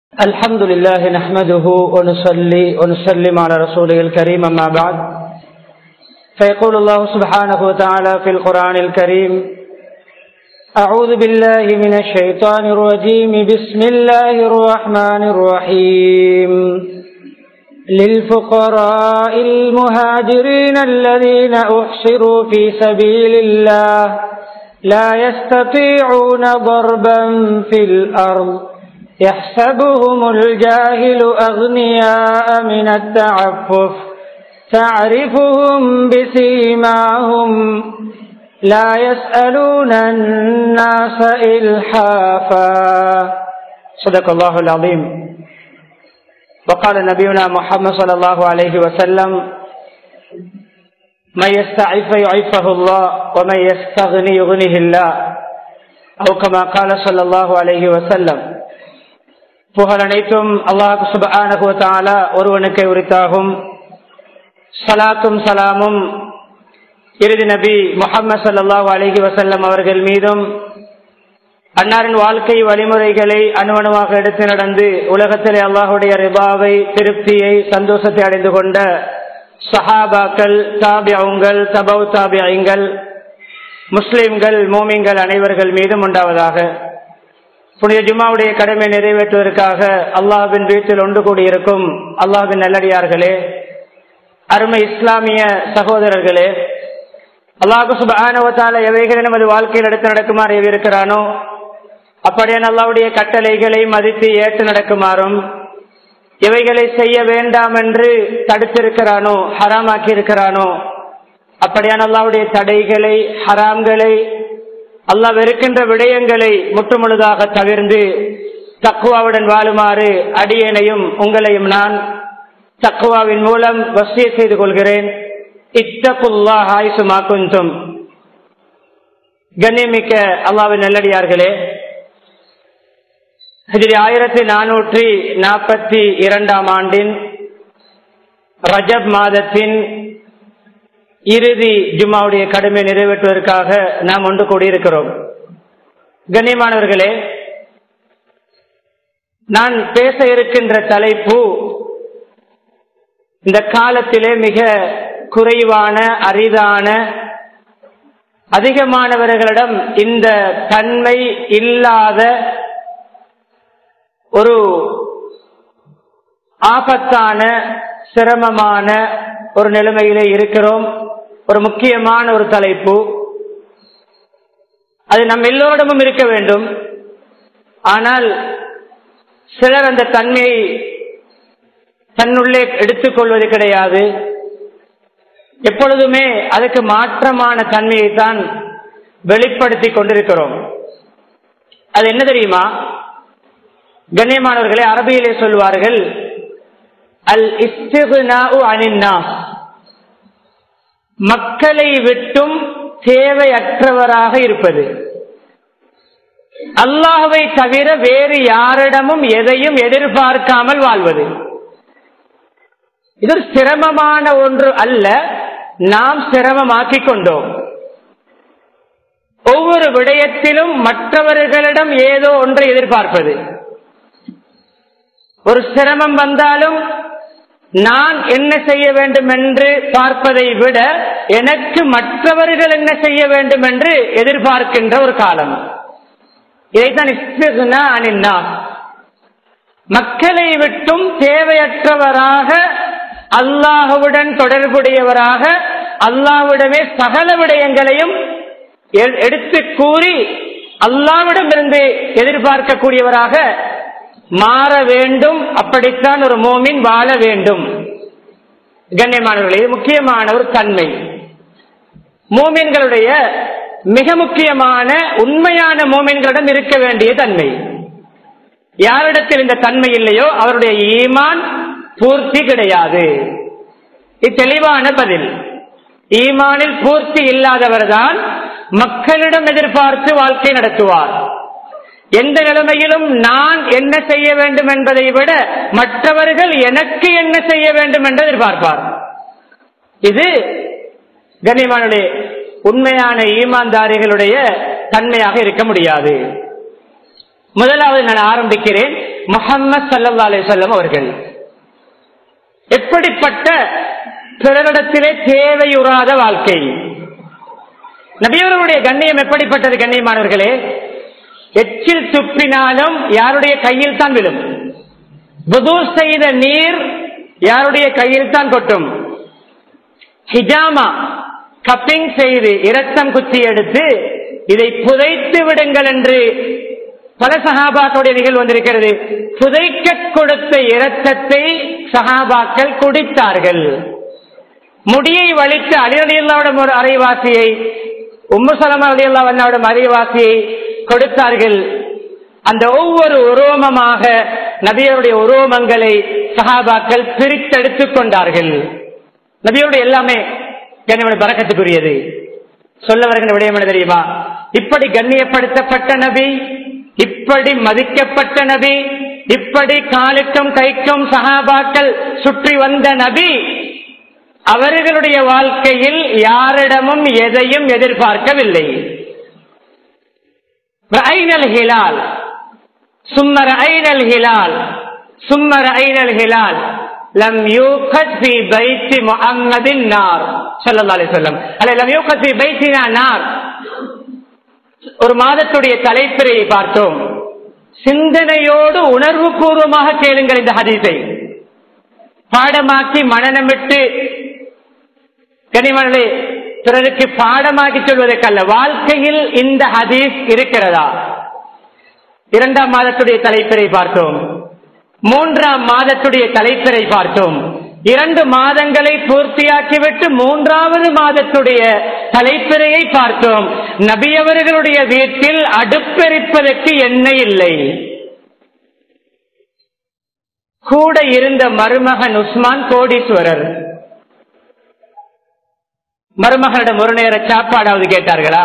الحمد لله نحمده ونصلي ونسلم على رسوله الكريم أما بعد فيقول الله سبحانه وتعالى في القرآن الكريم أعوذ بالله من الشيطان الرجيم بسم الله الرحمن الرحيم للفقراء المهاجرين الذين أحصروا في سبيل الله لا يستطيعون ضربا في الأرض يحسبهم الجاهل أغنياء من التعفف تعرفهم بسيماهم لا يسألون الناس إلحافا صدق الله العظيم. وقال نبينا محمد صلى الله عليه وسلم من يستعف يعفه الله ومن يستغني يغنيه الله أو كما قال صلى الله عليه وسلم. புகழ் அனைத்தும் அல்லாஹ் சுப்ஹானஹு வ தஆலா ஒருவனுக்கே உரித்தாகும். ஸலாத்தும் ஸலாமும் இறுதி நபி முஹம்மது ஸல்லல்லாஹு அலைஹி வஸல்லம் அவர்கள் மீதும் அன்னாரின் வாழ்க்கை வழிமுறைகளை அணுவணுவாக எடுத்து நடந்து உலகத்திலே அல்லாஹ்வுடைய ரிபாவை, திருப்தியை, சந்தோஷத்தை அடைந்து கொண்ட சஹாபாக்கள், தாபிஊன்கள், தபவு தாபிஈன்கள், முஸ்லிம்கள், மூமின்கள் அனைவர்கள் மீதும் உண்டாவதாக. புனித ஜும்மாவுடைய கடமை நிறைவேற்றுவதற்காக அல்லாஹ்வின் வீட்டில் ஒன்று கூடியிருக்கும் அல்லாஹ்வின் நல்லடியார்களே, அருமை இஸ்லாமிய சகோதரர்களே, அல்லாஹ் சுப்ஹானஹு வ தஆலா எவைகளை நமது வாழ்க்கையில் எடுத்து நடக்குமாறு ஏவிருக்கிறானோ அப்படியான அல்லாஹ்வுடைய கட்டளைகளை மதித்து ஏற்று நடக்குமாறும், எவைகளை செய்ய வேண்டாம் என்று தடுத்திருக்கிறானோ, ஹராமாக்கி இருக்கிறானோ அப்படியான அல்லாஹ்வுடைய தடைகளை, ஹராம்களை, அல்லாஹ் வெறுக்கின்ற விடயங்களை முற்றுமுழுதாக தவிர்ந்து தக்வாவுடன் வாழுமாறு அடியேனையும் உங்களையும் நான் தக்வாவின் மூலம் வசியத் செய்து கொள்கிறேன். இத்தகுல்லாஹ் ஹைசுமா குன்தும். கண்ணியமிக்க அல்லாஹ்வின் நல்லடியார்களே, ஹிஜ்ரி 1442 ஆண்டின் ரஜப் மாதத்தின் இறுதி ஜும்மாவுடைய கடமை நிறைவேற்றுவதற்காக நாம் ஒன்று கூடியிருக்கிறோம். கண்ணியமானவர்களே, நான் பேச இருக்கின்ற தலைப்பு இந்த காலத்திலே மிக குறைவான, அரிதான, அதிகமானவர்களிடம் இந்த தன்மை இல்லாத ஒரு ஆபத்தான, சிரமமான ஒரு நிலைமையிலே இருக்கிறோம். ஒரு முக்கியமான ஒரு தலைப்பு. அது நம் எல்லோரிடமும் இருக்க வேண்டும். ஆனால் சிலர் அந்த தன்மையை தன்னுள்ளே எடுத்துக்கொள்வது கிடையாது. எப்பொழுதுமே அதுக்கு மாற்றமான தன்மையை தான் வெளிப்படுத்தி கொண்டிருக்கிறோம். அது என்ன தெரியுமா? கண்ணியமானவர்களே, அரபியிலே சொல்வார்கள் அல் இஸ்திக்னாஉ அனின் நாஸ், மக்களை விட்டும் தேவையற்றவராக இருப்பது. அல்லாஹ்வை தவிர வேறு யாரிடமும் எதையும் எதிர்பார்க்காமல் வாழ்வது. இது சிரமமான ஒன்று அல்ல, நாம் சிரமமாக்கிக் கொண்டோம். ஒவ்வொரு விடயத்திலும் மற்றவர்களிடம் ஏதோ ஒன்றை எதிர்பார்ப்பது. ஒரு சிரமம் வந்தாலும் நான் என்ன செய்ய வேண்டும் என்று பார்ப்பதை விட எனக்கு மற்றவர்கள் என்ன செய்ய வேண்டும் என்று எதிர்பார்க்கின்ற ஒரு காலம். இதைத்தான் இஸ்திக்னா அனின் நாஸ், மக்களை விட்டும் தேவையற்றவராக, அல்லாஹ்வுடன் தொடர்புடையவராக, அல்லாஹ்விடமே சகல விடயங்களையும் எடுத்து கூறி அல்லாஹ்விடமிருந்து எதிர்பார்க்கக்கூடியவராக மாற வேண்டும். அப்படித்தான் ஒரு மோமின் வாழ வேண்டும். கண்ணியமானவர்களே, இது முக்கியமான ஒரு தன்மை. மோமின்களுடைய மிக முக்கியமான, உண்மையான மோமின்களிடம் இருக்க வேண்டிய தன்மை. யாரிடத்தில் இந்த தன்மை இல்லையோ அவருடைய ஈமான் பூர்த்தி கிடையாது. இது தெளிவான பதில். ஈமானில் பூர்த்தி இல்லாதவர்தான் மக்களிடம் எதிர்பார்த்து வாழ்க்கை நடத்துவார். எந்த நிலைமையிலும் நான் என்ன செய்ய வேண்டும் என்பதை விட மற்றவர்கள் எனக்கு என்ன செய்ய வேண்டும் என்று எதிர்பார்ப்பார். இது கண்ணியமானவர்களே, உண்மையான ஈமான்தாரிகளுடைய தன்மையாக இருக்க முடியாது. முதலாவது நான் ஆரம்பிக்கிறேன். முஹம்மது ஸல்லல்லாஹு அலைஹி வஸல்லம் அவர்கள் எப்படிப்பட்ட பிறரிடத்திலே தேவையுறாத வாழ்க்கை. நபியவர்களுடைய கண்ணியம் எப்படிப்பட்டது? கண்ணியமானவர்களே, எச்சில் துப்பினாலும் யாருடைய கையில் தான் விழும். வுது செய்த நீர் யாருடைய கையில் தான் கொட்டும். ஹிஜாமா கப்பிங் செய்து இரத்தம் குத்தி எடுத்து இதை புதைத்து விடுங்கள் என்று பல சஹாபாக்களுடைய நிகழ்வு வந்திருக்கிறது. புதைக்க கொடுத்த இரத்தத்தை சஹாபாக்கள் குடித்தார்கள். முடியை வலித்து அலி ரலியல்லாஹு ஒரு அரைவாசியை, உம்மு சலமா ரலியல்லாஹு அன்ஹா அரைவாசியை கொடுத்தார்கள். அந்த ஒவ்வொரு உரோமமாக நபியருடைய உரோமங்களை சஹாபாக்கள் பிரித்தெடுத்துக் கொண்டார்கள். நபியோடைய எல்லாமே பரக்கத்துக்குரியது. சொல்ல வருகின்ற விடயம் என்ன தெரியுமா? இப்படி கண்ணியப்படுத்தப்பட்ட நபி, இப்படி மதிக்கப்பட்ட நபி, இப்படி காலுக்கும் கைக்கும் சஹாபாக்கள் சுற்றி வந்த நபி, அவர்களுடைய வாழ்க்கையில் யாரிடமும் எதையும் எதிர்பார்க்கவில்லை. ரஅய்னல் ஹிலால் சும்ம ரஅய்னல் ஹிலால் சும்ம ரஅய்னல் ஹிலால் லம் யூகத் ஃபீ பைத்தி முஹம்மதின் நார் ஸல்லல்லாஹு அலைஹி வஸல்லம் அல்ல லம் யூகத் ஃபீ பைத்தினா நார். ஒரு மாதத்துடைய தலைப்பிறையை பார்த்தோம். சிந்தனையோடு உணர்வு பூர்வமாக கேளுங்கள். இந்த ஹதீஸை பாடமாக்கி மனநமிட்டு கனிமணி பிறருக்கு பாடமாக்கி சொல்வதற்கல்ல, வாழ்க்கையில் இந்த ஹதீஸ் இருக்கிறதா? இரண்டாம் மாதத்துடைய தலைப்பிறை பார்த்தோம், மூன்றாம் மாதத்துடைய தலைப்பிறை பார்த்தோம். 2 மாதங்களை பூர்த்தியாக்கிவிட்டு 3வது மாதத்துடைய தலைப்பிறையை பார்த்தோம். நபி அவர்களுடைய வீட்டில் அடுப்பெரிப்பதற்கு எண்ணெய் இல்லை. கூட இருந்த மருமகன் உஸ்மான் கோடீஸ்வரர். மருமகனிடம் ஒரு நேர சாப்பாடாவது கேட்டார்களா?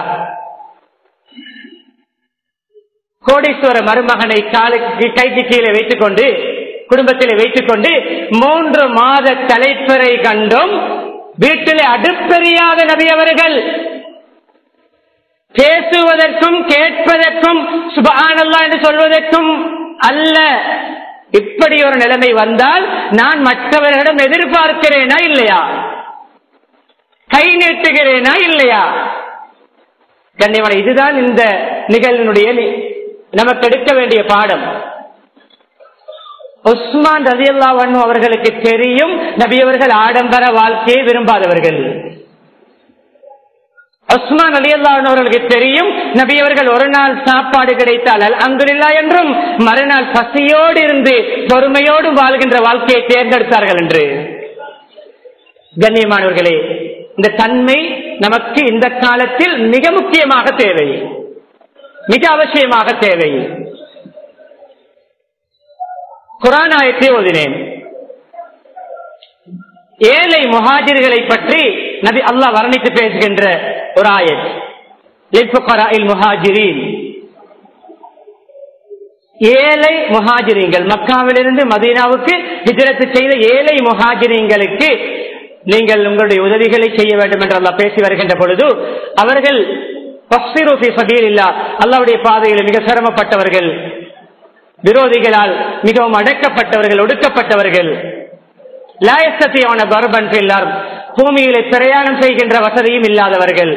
கோடீஸ்வர மருமகனை கைக்கு கீழே வைத்துக் கொண்டு, குடும்பத்திலே வைத்துக் கொண்டு 3 மாத தலைப்பிறை கண்டும் வீட்டிலே அடுப்பெரியாத நபி அவர்கள் பேசுவதற்கும் கேட்பதற்கும் சுப்ஹானல்லாஹ் என்று சொல்வதற்கும் அல்ல. இப்படி ஒரு நிலைமை வந்தால் நான் மற்றவர்களிடம் எதிர்பார்க்கிறேனா இல்லையா? கை நீட்டுகிறேனா இல்லையா? கண்ணியமான, இதுதான் இந்த நிகழ்வினுடைய நமக்கு எடுக்க வேண்டிய பாடம். உஸ்மான் ரலியல்லாஹு அன்ஹு அவர்களுக்கு தெரியும் நபி அவர்கள் ஆடம்பர வாழ்க்கையை விரும்பாதவர்கள். உஸ்மான் ரலியல்லாஹு அன்ஹு அவர்களுக்கு தெரியும் நபி அவர்கள் ஒரு நாள் சாப்பாடு கிடைத்தால் அல்ஹம்துலில்லாஹ் என்றும், மறுநாள் பசியோடு இருந்து பொறுமையோடு வாழ்கின்ற வாழ்க்கையை தேர்ந்தெடுத்தார்கள் என்று. கண்ணியமானவர்களே, இந்த தன்மை நமக்கு இந்த காலத்தில் மிக முக்கியமாக தேவை, மிக அவசியமாக தேவை. குர்ஆன் ஆயத்தை ஓதினேன். ஏழை முஹாஜிர்களை பற்றி நபி அல்லாஹ் வர்ணித்து பேசுகின்ற ஒரு ஆயத். லில்ஃபுகராஇல் முஹாஜிரீன், ஏழை முஹாஜிரீன்கள், மக்காவிலிருந்து மதீனாவுக்கு ஹிஜ்ரத் செய்த ஏழை முஹாஜிரீன்களுக்கு நீங்கள் உங்களுடைய உதவிகளை செய்ய வேண்டும் என்று அல்லாஹ் பேசி வருகின்ற பொழுது, அவர்கள் அல்லாஹ்வுடைய பாதையில் மிக சிரமப்பட்டவர்கள், விரோதிகளால் மிகவும் அடக்கப்பட்டவர்கள், ஒடுக்கப்பட்டவர்கள், பூமியிலே பிரயாணம் செய்கின்ற வசதியும் இல்லாதவர்கள்.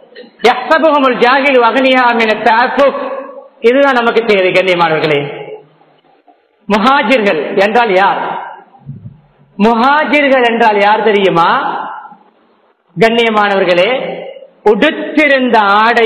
இதுதான் நமக்கு தேவை. கண்ணியமானவர்களே, முஹாஜிர்கள் என்றால் யார்? முஹாஜிர்கள் என்றால் யார் தெரியுமா? கண்ணியமானவர்களே, உடுத்திருந்த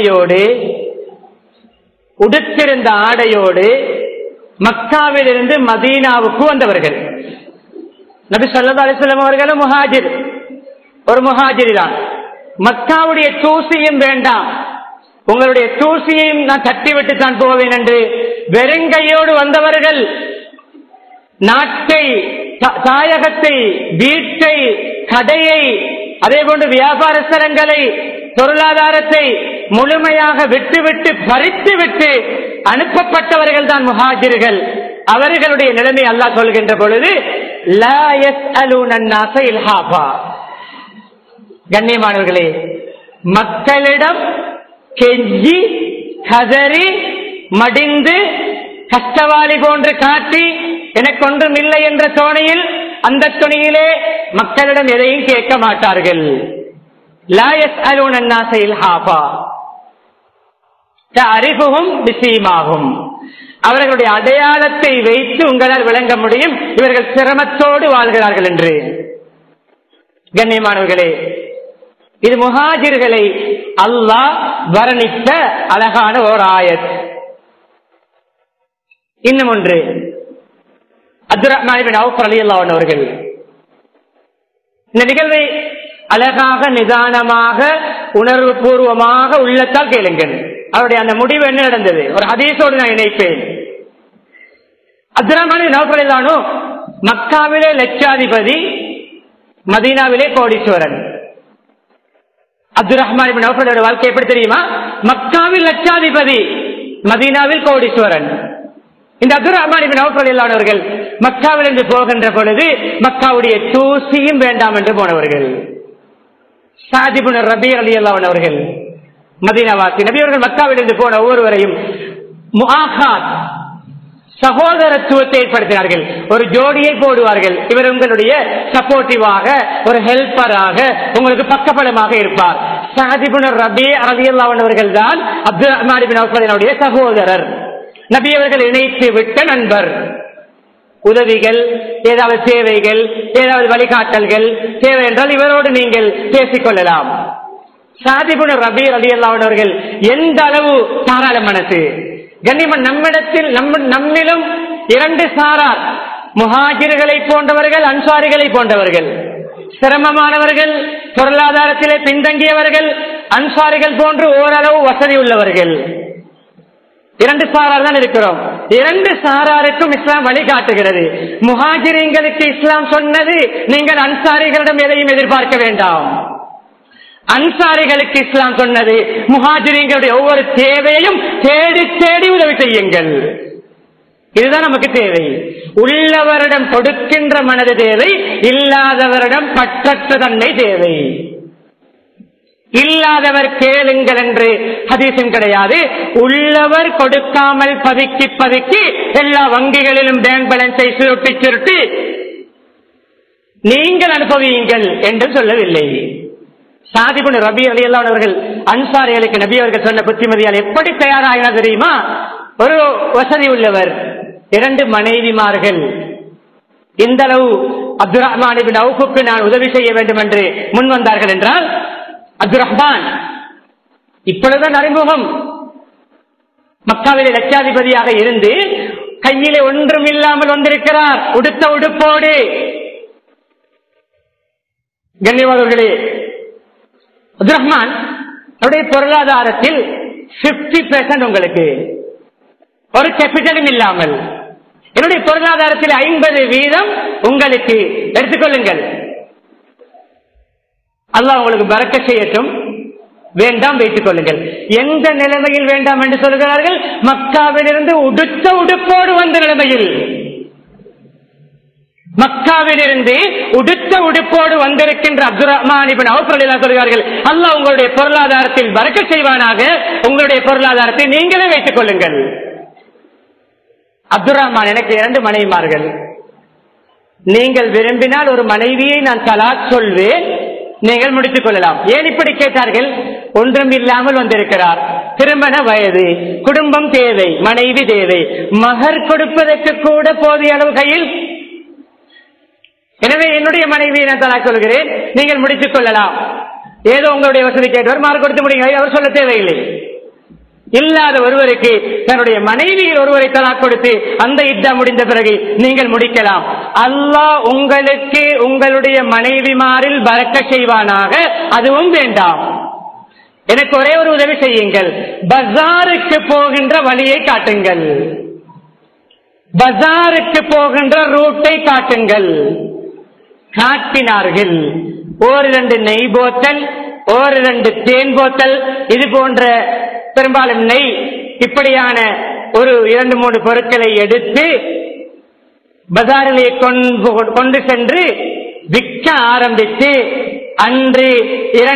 ஆடையோடு மக்காவிலிருந்து மதீனாவுக்கு வந்தவர்கள். நபி ஸல்லல்லாஹு அலைஹி வஸல்லம் அவர்களும் முஹாஜிர், ஒரு முஹாஜிர் தான். மக்காவுடைய தூசியும் வேண்டாம், உங்களுடைய தூசியையும் நான் தட்டிவிட்டு தான் போவேன் என்று வெறுங்கையோடு வந்தவர்கள். நாட்டை, தாயகத்தை, வீட்டை, கடையை, அதே போன்று வியாபார ஸ்தலங்களை, பொருளாதாரத்தை முழுமையாக விட்டுவிட்டு பறித்துவிட்டு அனுப்பப்பட்டவர்கள் தான் முஹாஜிர்கள். அவர்களுடைய நிலைமை அல்லாஹ் சொல்கின்ற பொழுது லா யஸ்அலூன அன்-நாஸ இல்ஹாஃபா. கண்ணியமானவர்களே, மக்களிடம் கெஞ்சி கதறி மடிந்து கஷ்டவாளி போன்று காட்டி எனக்கு ஒன்றும் இல்லை என்ற தோணையில், அந்த துணியிலே மக்களிடம் எதையும் கேட்க மாட்டார்கள். லா யஸ்அலூன அன்னாஸ இல்ஹாஃபா தஅரிஃபுஹும் பிஸீமாஹும். அவர்களுடைய அடையாளத்தை வைத்து உங்களால் விளங்க முடியும் இவர்கள் சிரமத்தோடு வாழ்கிறார்கள் என்று. கண்ணியமானவர்களே, இது முஹாஜிர்களை அல்லாஹ் வர்ணித்த அழகான ஓர் ஆயத். இன்னும் ஒன்று, அப்துர் ரஹ்மான் இப்னு அவ்ஃப் ரலியல்லாஹு அன்ஹு அவர்கள் இந்த நிகழ்வை அழகாக, நிதானமாக, உணர்வு பூர்வமாக உள்ளத்தால் கேளுங்கள். அவருடைய அந்த முடிவு என்ன நடந்தது ஒரு ஹதீஸோடு நான் இணைப்பேன். அப்துர் ரஹ்மான் இப்னு அவ்ஃப் ரலியல்லாஹு அன்ஹு மக்காவிலே லட்சாதிபதி, மதீனாவிலே கோடீஸ்வரன். அப்துர் ரஹ்மான் இப்னு அவ்ஃப் அவருடைய வாழ்க்கை எப்படி தெரியுமா? மக்காவில் லட்சாதிபதி, மதீனாவில் கோடீஸ்வரன். இந்த அப்துர் ரஹ்மான் இப்னு அவ்ஃப் ரலியல்லாஹு அன்ஹு அவர்கள் மக்காவிலிருந்து போகின்ற பொழுது மக்காவுடைய தூசியும் வேண்டாம் என்று போனவர்கள். ஸஅத் இப்னு ரபீ ரலியல்லாஹு அன்ஹு அவர்கள் மதீனாவாசி. நபி அவர்கள் மக்காவிலிருந்து போன ஒவ்வொருவரையும் முஆஹாத், சகோதரத்துவத்தை ஏற்படுத்தினார்கள். ஒரு ஜோடியை போடுவார்கள். இவர் உங்களுடைய சப்போர்ட்டிவாக, ஒரு ஹெல்பராக, உங்களுக்கு பக்கபலமாக இருப்பார். ஸஅத் இப்னு ரபீ ரலியல்லாஹு அன்ஹு அவர்கள் தான் அப்துர் ரஹ்மான் இப்னு அவ்ஃப் அவர்களுடைய சகோதரர். நபி அவர்கள் இணைத்து விட்ட நண்பர். உதவிகள், ஏதாவது தேவைகள், ஏதாவது வழிகாட்டல்கள் தேவை என்றால் இவரோடு நீங்கள் பேசிக் கொள்ளலாம். ஸஅத் இப்னு ரபீ ரலியல்லாஹு அன்ஹு அவர்கள் எந்த அளவு தாராள மனசு! கண்ணியமான நம்மிடத்தில் நம்மிலும் இரண்டு சாரார், முஹாஜிர்களை போன்றவர்கள், அன்சாரிகளை போன்றவர்கள். சிரமமானவர்கள், பொருளாதாரத்திலே பின்தங்கியவர்கள், அன்சாரிகள் போன்று ஓரளவு வசதி உள்ளவர்கள். இரண்டு சாரார் தான் இருக்கிறோம். இரண்டு சாராருக்கும் இஸ்லாம் வழிகாட்டுகிறது. முஹாஜிரீன்களுக்கு இஸ்லாம் சொன்னது, நீங்கள் அன்சாரிகளிடம் எதையும் எதிர்பார்க்க வேண்டாம். அன்சாரிகளுக்கு இஸ்லாம் சொன்னது, முஹாஜிரீன்களுடைய ஒவ்வொரு தேவையையும் தேடி தேடி உதவி செய்யுங்கள். இதுதான் நமக்கு தேவை. உள்ளவரிடம் கொடுக்கின்ற மனது தேவை, இல்லாதவரிடம் பற்றற்ற தன்மை தேவை. இல்லாதவர் கேளுங்கள் என்று ஹதீஸும் கிடையாது. உள்ளவர் கொடுக்காமல் பதுக்கி பதுக்கி எல்லா வங்கிகளிலும் பேங்க் பேலன்ஸை சுருட்டி சுருட்டி நீங்கள் அனுபவியுங்கள் என்று சொல்லவில்லை. ஸஅத் இப்னு ரபீ ரலியல்லாஹு அன்ஹு அவர்கள் அன்சாரிகளுக்கு நபி அவர்கள் சொன்ன புத்திமதியால் எப்படி தயாராகினார் தெரியுமா? ஒரு வசதி உள்ளவர், இரண்டு மனைவிமார்கள். இந்த அளவு அப்துர் ரஹ்மான் இப்னு அவ்ஃபுக்கு நான் உதவி செய்ய வேண்டும் என்று முன் வந்தார்கள் என்றால், அப்துர் ரஹ்மான் இப்பொழுதுதான் அறிமுகம். மக்காவிலே லட்சாதிபதியாக இருந்து கையிலே ஒன்றும் இல்லாமல் வந்திருக்கிறார், உடுத்த உடுப்போடு. கண்ணியவாதர்களே, அப்துர் ரஹ்மான் அவருடைய பொருளாதாரத்தில் 50% உங்களுக்கு, ஒரு கேபிட்டலும் இல்லாமல். என்னுடைய பொருளாதாரத்தில் 50% உங்களுக்கு எடுத்துக்கொள்ளுங்கள், அல்லாஹ் உங்களுக்கு பரக்கத் செய்யட்டும், வேண்டாம் வைத்துக் கொள்ளுங்கள். எந்த நிலைமையில் வேண்டாம் என்று சொல்கிறார்கள்? மக்காவிலிருந்து உடுத்த உடுப்போடு வந்த நிலைமையில், மக்காவிலிருந்து உடுத்த உடுப்போடு வந்திருக்கின்ற அப்துர் ரஹ்மான் இப்னு அவ்ஃப் ரலியல்லாஹு சொல்கிறார்கள், அல்லாஹ் உங்களுடைய பொருளாதாரத்தில் பரக்கத் செய்வானாக, உங்களுடைய பொருளாதாரத்தை நீங்களே வைத்துக் கொள்ளுங்கள். அப்துர் ரஹ்மான், எனக்கு 2 மனைவிமார்கள். நீங்கள் விரும்பினால் ஒரு மனைவியை நான் தலாக் சொல்வேன், நீங்கள் முடித்துக் கொள்ளலாம். ஏன் இப்படி கேட்டார்கள்? ஒன்றும் இல்லாமல் வந்திருக்கிறார், திருமண வயது, குடும்பம் தேவை, மனைவி தேவை, மகர் கொடுப்பதற்கு கூட போதிய அளவு கையில். எனவே என்னுடைய மனைவியை நான் தலாக் சொல்கிறேன், நீங்கள் முடித்துக் கொள்ளலாம். ஏதோ உங்களுடைய வசதி கேட்டவர் மார்க் கொடுத்து முடியுங்க, அவர் சொல்ல தேவையில்லை. இல்லாத ஒருவருக்கு தன்னுடைய மனைவியில் ஒருவரை தலாக் கொடுத்து அந்த இத்தா முடிந்த பிறகு நீங்கள் முடிக்கலாம். அல்லாஹ் உங்களுக்கு உங்களுடைய மனைவிமாரில் பரக்கத் செய்வானாக, அதுவும் வேண்டாம். எனக்கு ஒரே ஒரு உதவி செய்யுங்கள், பஜாருக்கு போகின்ற வழியை காட்டுங்கள், பஜாருக்கு போகின்ற ரூட்டை காட்டுங்கள். காட்டினார்கள். 1-2 நெய் போத்தல், 1-2 தேன் போத்தல், இது போன்ற பெரும்பாலும் நெய், இப்படியான ஒரு 2-3 பொருட்களை எடுத்து பஜாரிலே கொண்டு சென்று விற்க ஆரம்பித்து, அன்று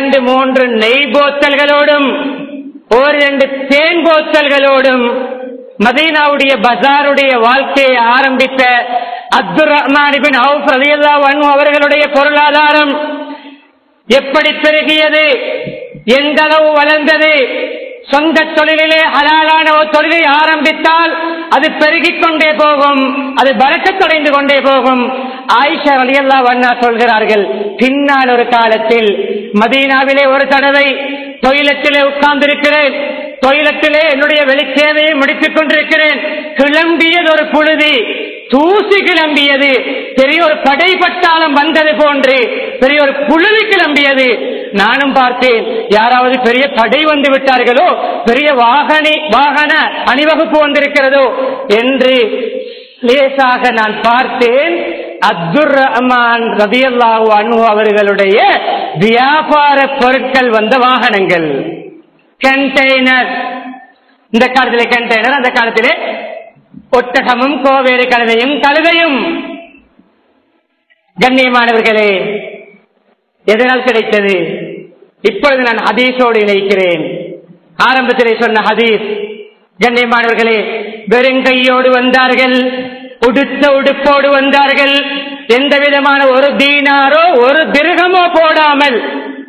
2-3 நெய் போத்தல்களோடும் 1-2 தேன் போத்தல்களோடும் மதீனாவுடைய பஜாருடைய வாழ்க்கையை ஆரம்பித்த அப்துர் ரஹ்மான் இப்னு அவுஃப் ரலியல்லாஹு அன்ஹு அவர்களுடைய பொருளாதாரம் எப்படி பெருகியது, எந்த அளவு வளர்ந்தது. சொந்த தொழிலிலே ஹலாலான ஒரு தொழிலை ஆரம்பித்தால் அது பெருகிக் கொண்டே போகும், அது பரக்கத்தடைந்து கொண்டே போகும். ஆயிஷா ரலியல்லாஹு அன்ஹா சொல்கிறார்கள், பின்னால் ஒரு காலத்தில் மதீனாவிலே ஒரு தடவை டொய்லெட்டிலே உட்கார்ந்திருக்கிறேன், டொய்லெட்டிலே என்னுடைய வெளிச்சேவையை முடித்துக் கொண்டிருக்கிறேன். கிளம்பியது ஒரு புழுதி, தூசி கிளம்பியது, பெரிய ஒரு படைப்பட்டாளம் வந்தது போன்று பெரிய ஒரு புழுதி கிளம்பியது. நானும் பார்த்தேன், யாராவது பெரிய படை வந்து விட்டார்களோ, பெரிய வாகன அணிவகுப்பு வந்திருக்கிறதோ என்று லேசாக நான் பார்த்தேன். அப்துர் ரஹ்மான் ரலியல்லாஹு அன்ஹு அவர்களுடைய வியாபார பொருட்கள் வந்த வாகனங்கள், கண்டெய்னர். இந்த காலத்திலே கண்டெய்னர், அந்த காலத்திலே ஒட்டகமும் கோவேறு கழுதையும். கண்ணியமானவர்களே, எதனால் கிடைத்தது? இப்பொழுது நான் ஹதீஸோடு இணைக்கிறேன். ஆரம்பத்திலே சொன்ன ஹதீஸ். கண்ணியமானவர்களே, வெறுங்கையோடு வந்தார்கள், உடுத்த உடுப்போடு வந்தார்கள், எந்த விதமான ஒரு தீனாரோ ஒரு திர்ஹமோ போடாமல்.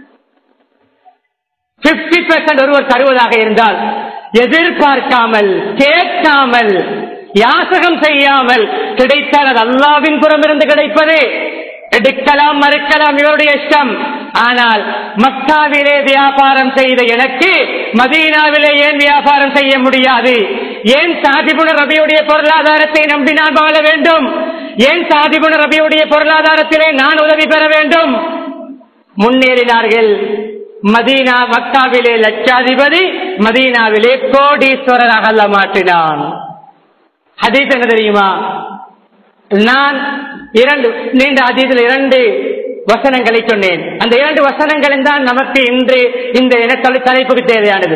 50% ஒருவர் தருவதாக இருந்தால் எதிர்பார்க்காமல், கேட்காமல், யாசகம் செய்யாமல் கிடைத்தால் அது அல்லாஹ்வின் புறமிருந்து கிடைப்பது. எடுக்கலாம் மறுக்கலாம் இவருடைய இஷ்டம். ஆனால் மக்காவிலே வியாபாரம் செய்த எனக்கு மதீனாவிலே ஏன் வியாபாரம் செய்ய முடியாது? ஏன் சாத் இப்னு ரபியுடைய பொருளாதாரத்தை நம்பி நான் வாழ வேண்டும்? ஏன் சாத் இப்னு ரபியுடைய பொருளாதாரத்திலே நான் உதவி பெற வேண்டும்? முன்னேறினார்கள். மதீனா, மக்காவிலே லட்சாதிபதி, மதீனாவிலே கோடீஸ்வரராக அல்லாஹ் மாற்றினான். ஹதீஸ் என்ன தெரியுமா? நான் நீண்ட ஹதீஸில் 2 வசனங்களை சொன்னேன். அந்த 2 வசனங்களும் தான் நமக்கு இன்று இந்த தலைப்புக்கு தேவையானது.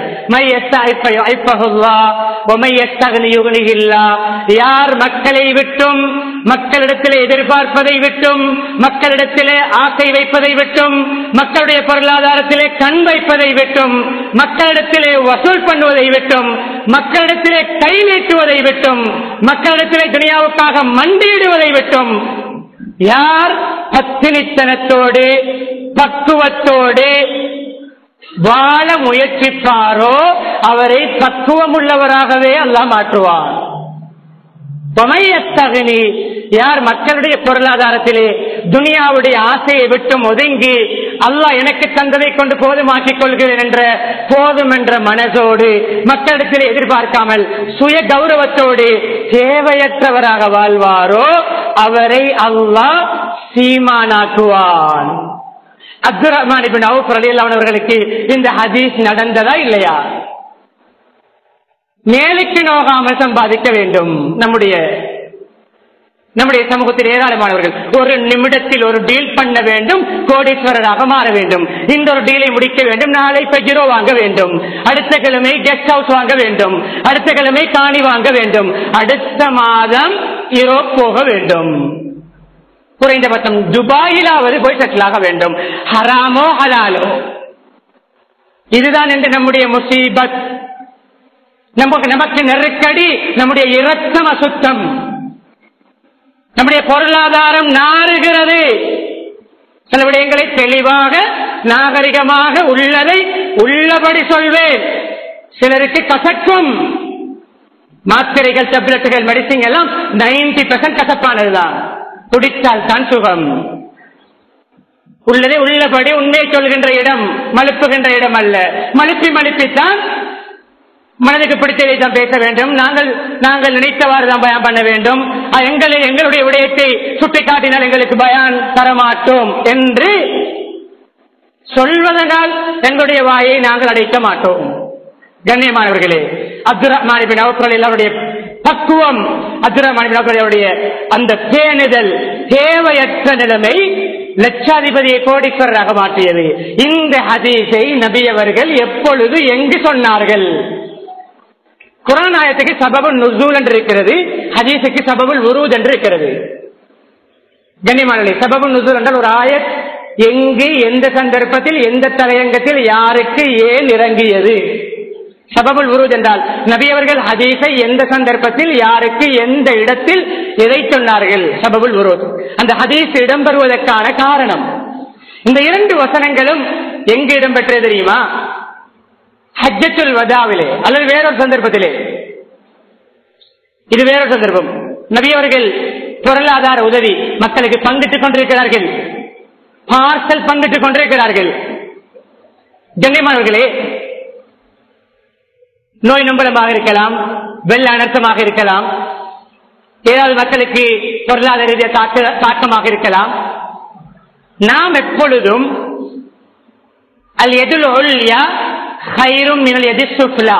யார் மக்களை விட்டும், மக்களிடத்திலே எதிர்பார்ப்பதை விட்டும், மக்களிடத்திலே ஆசை வைப்பதை விட்டும், மக்களுடைய பொருளாதாரத்திலே கண் வைப்பதை விட்டும், மக்களிடத்திலே வசூல் பண்ணுவதை விட்டும், மக்களிடத்திலே கை நீட்டுவதை விட்டும், மக்களிடத்திலே துனியாவுக்காக மண்டியிடுவதை விட்டும் யார் பத்தினித்தனத்தோடு பக்குவத்தோடு வாழ முயற்சிப்பாரோ அவரை பக்குவம் உள்ளவராகவே அல்லாஹ் மாற்றுவான். யார் மக்களுடைய பொருளாதாரத்திலே துனியாவுடைய ஆசையை விட்டும் ஒதுங்கி அல்லாஹ் எனக்கு தந்ததை கொண்டு போதுமாக்கிக் கொள்கிறேன் என்ற போதும் என்ற மனதோடு மக்களிடத்திலே எதிர்பார்க்காமல் சுய கௌரவத்தோடு தேவையற்றவராக வாழ்வாரோ அவரை அல்லாஹ் சீமானாக்குவான். அப்துர் ரஹ்மான் இப்னு அவுஃப் ரலியல்லாஹு அன்ஹு அவர்களுக்கு இந்த ஹதீஸ் நடந்ததா இல்லையா? மேலுக்கு நோகாமல் சம்பாதிக்க வேண்டும். நம்முடைய சமூகத்தில் ஏராளமானவர்கள் ஒரு நிமிடத்தில் ஒரு டீல் பண்ண வேண்டும், கோடீஸ்வரராக மாற வேண்டும், இந்த ஒரு டீலை முடிக்க வேண்டும், நாளை பெஜிரோ வாங்க வேண்டும், அடுத்த கிழமை கெஸ்ட் ஹவுஸ் வாங்க வேண்டும், அடுத்த கிழமை காணி வாங்க வேண்டும், அடுத்த மாதம் யூரோப் போக வேண்டும், குறைந்தபட்சம் துபாயிலாவது போய் செட்டில் ஆக வேண்டும். ஹராமோ ஹலாலோ, இதுதான் என்று நம்முடைய முசீபத், நமக்கு நெருக்கடி, நம்முடைய இரத்தம் அசுத்தம், நம்முடைய பொருளாதாரம் நாறுகிறது. சில விடயங்களை தெளிவாக நாகரிகமாக உள்ளதை உள்ளபடி சொல்வேன். சிலருக்கு கசக்கும். மாத்திரைகள், டேப்லெட்டுகள், மெடிசின் எல்லாம் 90% கசப்பானதுதான். குடித்தால் தான் சுகம். உள்ளதை உள்ளபடி உண்மை சொல்கின்ற இடம், மழுப்புகின்ற இடம் அல்ல. மழுப்பித்தான் மனதுக்கு பிடித்ததை தான் பேச வேண்டும். நாங்கள் நினைத்தவாறு தான் பயான் பண்ண வேண்டும். எங்களுடைய விடயத்தை சுட்டிக்காட்டினால் எங்களுக்கு பயான் தரமாட்டோம் என்று சொல்வதனால் எங்களுடைய வாயை நாங்கள் அடைக்க மாட்டோம். கண்ணியமானவர்களே, அப்துர் ரஹ்மான் இப்னு அவுஃப் அவருடைய பக்குவம், அப்துர் ரஹ்மான் இப்னு அவுஃப் அவருடைய அந்த பேணுதல், தேவையற்ற நிலைமை லட்சாதிபதியை கோடீஸ்வரராக மாற்றியது. இந்த ஹதீஸை நபி அவர்கள் எப்பொழுது எங்கு சொன்னார்கள்? குர்ஆன் ஆயத்துக்கு சபபுன் நுஸூல் என்று இருக்கிறது, ஹதீஸுக்கு சபபுல் உரூத் என்று இருக்கிறது. கண்ணியமானவர்களே, சபபுன் நுஸூல் என்றால் ஒரு ஆயத் எங்கு, எந்த சந்தர்ப்பத்தில், எந்த தலையங்கத்தில், யாருக்கு, ஏன் இறங்கியது. சபபுல் உருத் என்றால் நபி அவர்கள் ஹதீஸை எந்த சந்தர்ப்பத்தில் யாருக்கு எந்த இடத்தில் எதை சொன்னார்கள், சபபுல் உருத். அந்த ஹதீஸ் இடம்பெறுவதற்கான காரணம் இந்த இரண்டு வசனங்களும் எங்கு இடம்பெற்றது தெரியுமா? ஹஜ்ஜத்துல் வதாவிலே அல்லது வேறொரு சந்தர்ப்பத்திலே. இது வேறொரு சந்தர்ப்பம். நபி அவர்கள் பொருளாதார உதவி மக்களுக்கு பங்கிட்டுக் கொண்டிருக்கிறார்கள், பார்சல் பங்கிட்டுக் கொண்டிருக்கிறார்கள். கண்ணியமானவர்களே, நோய் நம்பலமாக இருக்கலாம், வெள்ள அனர்த்தமாக இருக்கலாம், ஏதாவது மக்களுக்கு பொருளாதார ரீதியாக தாக்கமாக இருக்கலாம். நாம் எப்பொழுதும் அல் எதுல் உல்யா கைரும் மினல் எதிஸ் சுஃப்லா,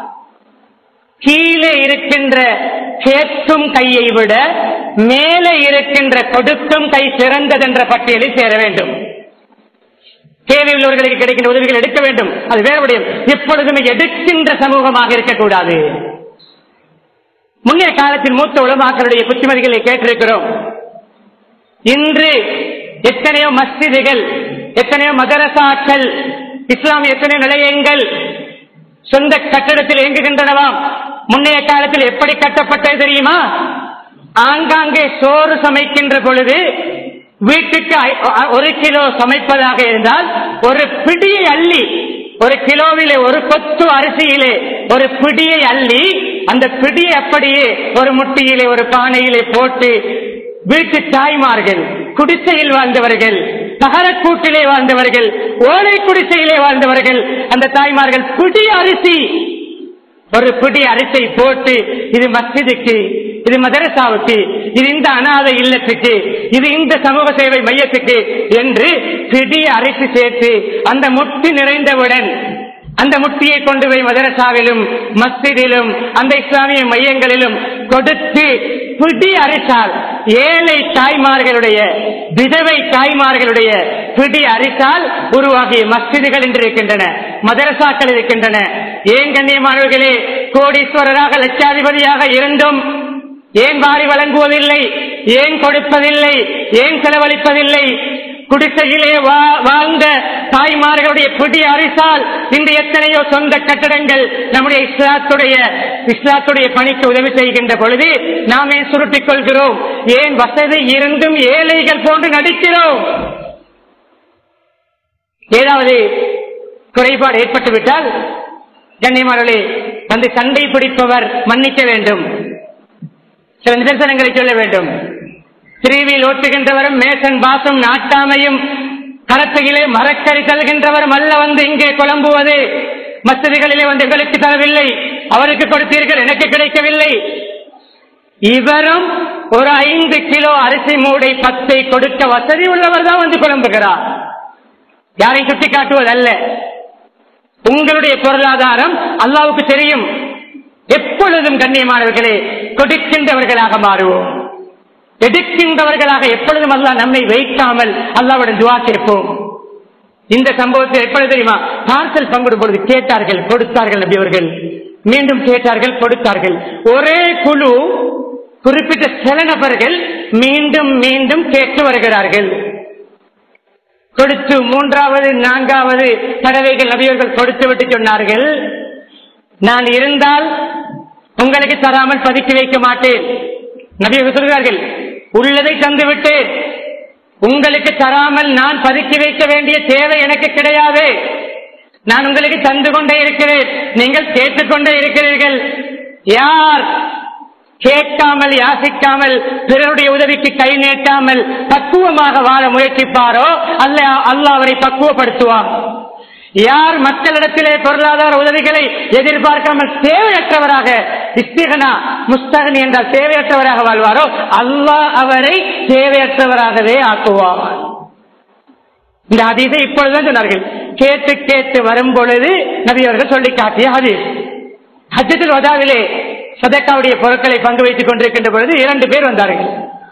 கீழே இருக்கின்ற கேட்கும் கையை விட மேலே இருக்கின்ற கொடுக்கும் கை சிறந்ததென்ற பட்டியலில் சேர வேண்டும். தேவையுள்ளவர்களுக்கு கிடைக்கின்ற உதவிகள் எடுக்க வேண்டும், அது வேறுபடிய. எப்பொழுதுமே எடுக்கின்ற சமூகமாக இருக்கக்கூடாது. முன்னைய காலத்தில் மூத்த உலமாக்களுடைய புத்திமதிகளை கேட்டிருக்கிறோம். இன்று எத்தனையோ மஸ்ஜிதுகள், எத்தனையோ மதரசாக்கள், இஸ்லாமிய எத்தனையோ நிலையங்கள் சொந்த கட்டடத்தில் இயங்குகின்றனவாம். முன்னைய காலத்தில் எப்படி கட்டப்பட்டது தெரியுமா? ஆங்காங்கே சோறு சமைக்கின்ற பொழுது வீட்டுக்கு 1 கிலோ சமைப்பதாக இருந்தால் ஒரு பிடியை அள்ளி, 1 கிலோவிலே ஒரு கொத்து அரிசியிலே ஒரு பிடியை அள்ளி, அந்த பிடியை அப்படியே ஒரு முட்டியிலே ஒரு பானையிலே போட்டு வீட்டு தாய்மார்கள், குடிசையில் வாழ்ந்தவர்கள், தகரக்கூட்டிலே வாழ்ந்தவர்கள், ஓலை குடிசையிலே வாழ்ந்தவர்கள், அந்த தாய்மார்கள் பிடி அரிசி, ஒரு பிடி அரிசை போட்டு, இது மஸ்ஜிதுக்கு, இது மதரசாவுக்கு, இது இந்த அனாதை இல்லத்துக்கு, இது இந்த சமூக சேவை மையத்துக்கு என்று பிடி அரிசி சேர்த்து அந்த முட்டி நிறைந்தவுடன் அந்த முட்டியை கொண்டு போய் மதரசாவிலும் மஸ்ஜிதிலும் அந்த இஸ்லாமிய மையங்களிலும் கொடுத்து பிடி அரிசால் ஏழை தாய்மார்களுடைய, விதவை தாய்மார்களுடைய பிடி அரிசால் உருவாகிய மஸ்ஜிதுகள் இன்று இருக்கின்றன, மதரசாக்கள் இருக்கின்றன. ஏன் கண்ணியமானவர்களே, கோடீஸ்வரராக லட்சாதிபதியாக இருந்தும் ஏன் வாரி வழங்குவதில்லை, ஏன் கொடுப்பதில்லை, ஏன் செலவழிப்பதில்லை? குடிசையிலே வாழ்ந்த தாய்மார்களுடைய பிடி அரிசால் இன்று எத்தனையோ சொந்த கட்டடங்கள் நம்முடைய இஸ்லாத்துடைய பணிக்கு உதவி செய்கின்ற பொழுது நாம் ஏன் சுருட்டிக் கொள்கிறோம்? ஏன் வசதி இருந்தும் ஏழைகள் போன்று நடிக்கிறோம்? ஏதாவது குறைபாடு ஏற்பட்டுவிட்டால் கண்ணியமானவர்களே, வந்து சண்டை பிடிப்பவர் மன்னிக்க வேண்டும், சில நிதர்சனங்களை சொல்ல வேண்டும். திருவியில் ஓட்டுகின்றவரும் மேசன் பாசும் நாட்டாமையும் கரத்தையிலே மரக்கறி தருகின்றவரும் அல்ல வந்து இங்கே குழம்புவது. மஸ்ஜிதுகளிலே வந்து எங்களுக்கு தரவில்லை, அவருக்கு கொடுத்தீர்கள், எனக்கு கிடைக்கவில்லை. இவரும் ஒரு 5 கிலோ அரிசி மூடை 10 கொடுக்க வசதி உள்ளவர் தான் வந்து குழம்புகிறார். யாரை சுட்டி காட்டுவதல்ல. உங்களுடைய பொருளாதாரம் அல்லாஹ்வுக்கு தெரியும். எப்பொழுதும் கண்ணியமானவர்களே, கொடுக்கின்றவர்களாக மாறுவோம், எடுக்கின்றவர்களாக எப்பொழுதும் அல்லாஹ் நம்மை வைக்காமல் அல்லாஹ்வுடன் துஆ கேட்போம். இந்த சம்பவத்தில் எப்பொழுது தெரியுமா? பார்சல் பங்கிடும் பொழுது கேட்டார்கள், கொடுத்தார்கள் நபி அவர்கள். மீண்டும் கேட்டார்கள், கொடுத்தார்கள். ஒரே குழு, குறிப்பிட்ட சில நபர்கள் மீண்டும் மீண்டும் கேட்டு வருகிறார்கள். கொடுத்து 3வது 4வது தடவைகள் நபி அவர்கள் கொடுத்து விட்டு சொன்னார்கள், நான் இருந்தால் உங்களுக்கு தராமல் பதுக்கி வைக்க மாட்டேன். நபி அவர்கள் சொல்கிறார்கள், உள்ளதை தந்துவிட்டு உங்களுக்கு தராமல் நான் பதுக்கி வைக்க வேண்டிய தேவை எனக்கு கிடையாது. நான் உங்களுக்கு தந்து கொண்டே இருக்கிறேன், நீங்கள் கேட்டுக்கொண்டே இருக்கிறீர்கள். யார் கேட்காமல் யாசிக்காமல் பிறருடைய உதவிக்கு கை நீட்டாமல் பக்குவமாக வாழ முயற்சிப்பாரோ அல்லாஹ் அவரை பக்குவப்படுத்துவார். யார் மக்களிடத்திலே பொருளாதார உதவிகளை எதிர்பார்க்காமல் தேவையற்றவராக, இஸ்திகனா முஸ்தகனி என்றால் தேவையற்றவராக வாழ்வாரோ அல்லாஹ் அவரை தேவையற்றவராகவே ஆக்குவார். இந்த ஹதீஸை இப்பொழுதுதான் சொன்னார்கள். கேட்டு கேட்டு வரும் பொழுது நபி அவர்கள் சொல்லி காட்டிய ஹதீஸ். ஹஜ்ஜத்துல் வதாவிலே சதக்காவுடைய பொருட்களை பங்கு வைத்துக் கொண்டிருக்கின்ற பொழுது 2 பேர் வந்தார்கள்.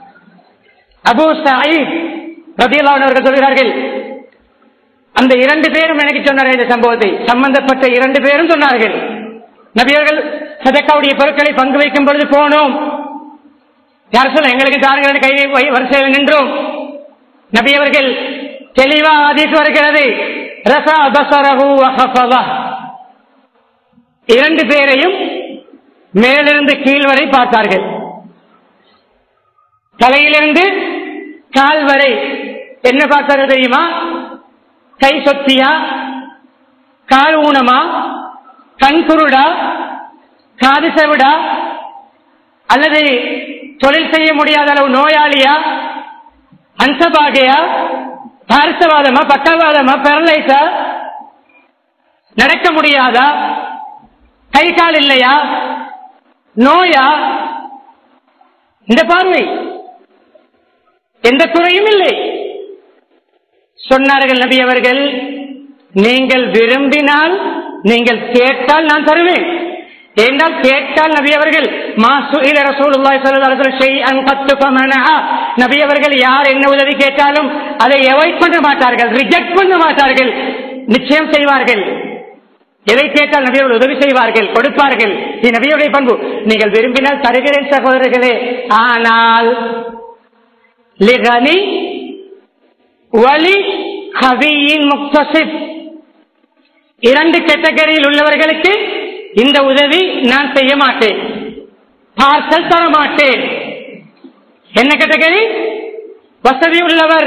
அபூ சயீத் ரலியல்லாஹு அன்ஹு அவர்கள் சொல்கிறார்கள், அந்த 2 பேரும் எனக்கு சொன்னார்கள். இந்த சம்பவத்தை சம்பந்தப்பட்ட 2 பேரும் சொன்னார்கள். நபி அவர்கள் சதக்காவுடைய பொருட்களை பங்கு வைக்கும் பொழுது போனோம். யார் சொல்ல எங்களுக்கு தாருங்கள் கையை வரிசையில் நின்றோம். நபி அவர்கள் தெளிவாக ஹதீஸ் வருகிறது, ரஃபா பஸரஹு வ ஹஃபலஹ், இரண்டு பேரையும் மேலிருந்து கீழ் வரை பார்த்தார்கள். தலையிலிருந்து கால் வரை என்ன பார்த்தார்கள் தெரியுமா? கை சொத்தியா, கால் ஊனமா, கண் குருடா, காது செவிடா, அல்லது தொழில் செய்ய முடியாத அளவு நோயாளியா, அன்சபாகையா, பார்சவாதமா, பக்கவாதமா, பெரலைஸா, நடக்க முடியாதா, கை கால் இல்லையா, நோயா? இந்த பார்வை எந்த குறையும் இல்லை. சொன்னார்கள் நபி அவர்கள், நீங்கள் விரும்பினால், நீங்கள் கேட்டால் நான் தருவேன். என்றால் கேட்டால் நபி அவர்கள் நபி அவர்கள் யார் என்ன உதவி கேட்டாலும் அதை அவாய்ட் பண்ண மாட்டார்கள், ரிஜெக்ட் பண்ண மாட்டார்கள், நிச்சயம் செய்வார்கள். எதை கேட்டால் நபி அவர்கள் உதவி செய்வார்கள், கொடுப்பார்கள். இது நபியுடைய பண்பு. நீங்கள் விரும்பினால் தருகிறேன் சகோதரர்களே. ஆனால் லிகனி வலி ஹவியின் முக்தசிப், இரண்டு கேட்டகரியில் உள்ளவர்களுக்கு இந்த உதவி நான் செய்ய மாட்டேன், பார்சல் தர மாட்டேன். என்ன கேட்டகரி? வசதி உள்ளவர்,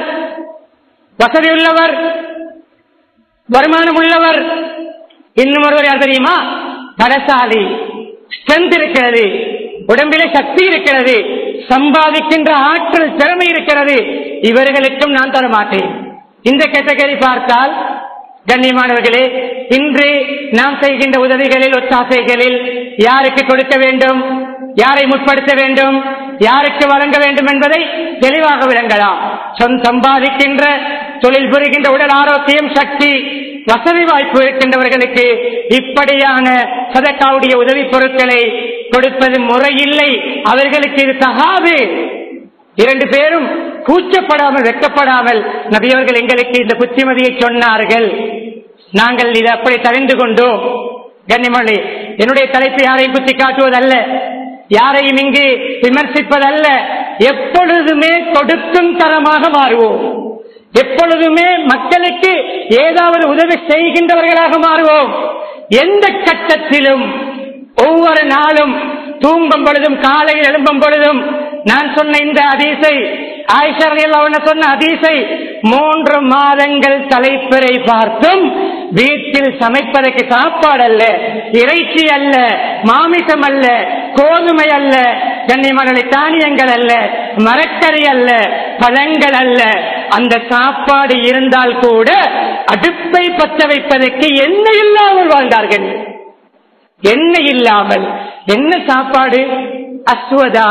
வருமானம் உள்ளவர். இன்னும் ஒருவர் யார் தெரியுமா? பலசாலி, ஸ்ட்ரென்த் இருக்கிறது, உடம்பிலே சக்தி இருக்கிறது, சம்பாதிக்கின்ற ஆற்றல் திறமை இருக்கிறது. இவர்களுக்கும் நான் தர மாட்டேன். இந்த கேட்டகரி பார்த்தால் கண்ணியமானவர்களே, இன்று நாம் செய்கின்ற உதவிகளில், ஒத்தாசைகளில் யாருக்கு கொடுக்க வேண்டும், யாரை முற்படுத்த வேண்டும், யாருக்கு வழங்க வேண்டும் என்பதை தெளிவாக விளங்கலாம். சம்பாதிக்கின்ற, தொழில் புரிகின்ற, உடல் ஆரோக்கியம், சக்தி, வசதி வாய்ப்பு இருக்கின்றவர்களுக்கு இப்படியான சதக்காவுடைய உதவி பொருட்களை கொடுப்பது முறையில்லை. அவர்களுக்கு இது தகாது. இரண்டு பேரும் கூச்சப்படாமல், வெட்கப்படாமல் நபி அவர்கள் எங்களுக்கு இந்த புத்திமதியை சொன்னார்கள். நாங்கள் இதை அப்படி தெரிந்து கொண்டோம். கண்ணியமணி, என்னுடைய தலைப்பு யாரையும் குத்தி காட்டுவதல்ல, யாரையும் இங்கு விமர்சிப்பதல்ல. எப்பொழுதுமே கொடுக்கும் தரமாக மாறுவோம், எப்பொழுதுமே மக்களுக்கு ஏதாவது உதவி செய்கின்றவர்களாக மாறுவோம். எந்த கட்டத்திலும், ஒவ்வொரு நாளும் தூங்கும் பொழுதும், காலையில் எழும்பும் பொழுதும் நான் சொன்ன இந்த ஹதீஸை, ஆயிஷா ரலியல்லாஹு அன்ஹா சொன்ன ஹதீஸை 3 மாதங்கள் தலைப்பிறை பார்த்தும் வீட்டில் சமைப்பதற்கு சாப்பாடு அல்ல, இறைச்சி அல்ல, மாமிசம் அல்ல, கோதுமை அல்ல, கண்ணியமான தானியங்கள் அல்ல, மரக்கறி அல்ல, பழங்கள் அல்ல, அந்த சாப்பாடு இருந்தால் கூட அடுப்பை பற்ற வைப்பதற்கு எண்ணெய் இல்லாமல் வாழ்ந்தார்கள். எண்ணெய் இல்லாமல். என்ன சாப்பாடு? அஸ்வதா,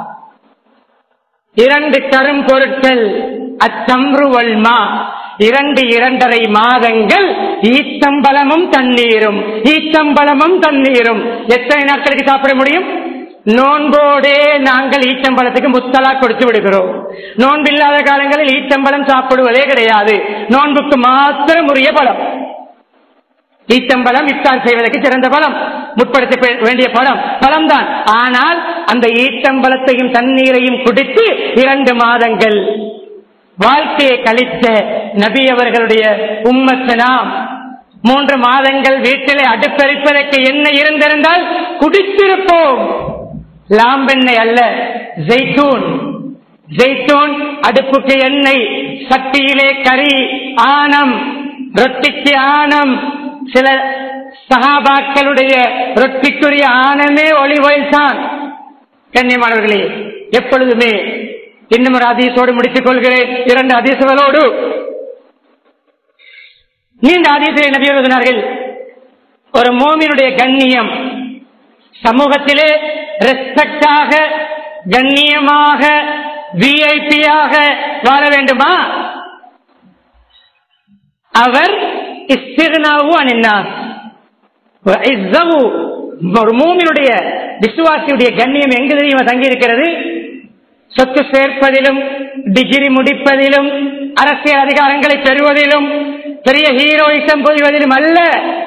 2 கரும் பொருட்கள், அத்தம்ரு வல்மா, 2.5 மாதங்கள் ஈத்தம்பழமும் தண்ணீரும், ஈத்தம்பழமும் தண்ணீரும். எத்தனை நாட்களுக்கு சாப்பிட முடியும்? நோன்போடே நாங்கள் ஈச்சம்பழத்துக்கு முத்தலா கொடுத்து விடுகிறோம். நோன்பில்லாத காலங்களில் ஈச்சம்பழம் சாப்பிடுவதே கிடையாது. நோன்புக்கு மாத்திரம் உரிய பழம் ஈச்சம்பழம். இஃப்தார் செய்வதற்கு சிறந்த பழம், முற்படுத்த வேண்டிய பழம் தான். ஆனால் அந்த ஈச்சம்பழத்தையும் தண்ணீரையும் குடித்து 2 மாதங்கள் வாழ்க்கையை கழித்த நபி அவர்களுடைய உம்மத்து நாம். 3 மாதங்கள் வீட்டிலே அடுப்பெரிப்பதற்கு எண்ணெய் இருந்திருந்தால் குடித்திருப்போம். லாம்பெண்ணெய் அல்ல, ஜெய்தூன். ஜெய்தூன் அடுப்புக்கு எண்ணெய், சட்டியிலே கறி, ஆணம், ரொட்டிக்கு ஆணம். சில சஹாபாக்களுடைய ரொட்டிக்குரிய ஆணமே ஒலிவ் ஆயில் தான். கண்ணியமானவர்களே, எப்பொழுதுமே இன்னும் ஒரு ஹதீஸோடு முடித்துக் கொள்கிறேன், 2 ஹதீஸ்களோடு. நீண்ட ஹதீஸை நபி எழுதினார்கள், ஒரு மோமினுடைய கண்ணியம் சமூகத்திலே ரெஸ்பெக்டாக, கண்ணியமாக, விஐபியாக வாழ வேண்டுமா? அவர் ஒரு மூமினுடைய, விசுவாசியுடைய கண்ணியம் எங்கு தெரியுமா தங்கி இருக்கிறது? சொத்து சேர்ப்பதிலும், டிகிரி முடிப்பதிலும், அரசியல் அதிகாரங்களை பெறுவதிலும், பெரிய ஹீரோயிசம் புரிவதிலும் அல்ல.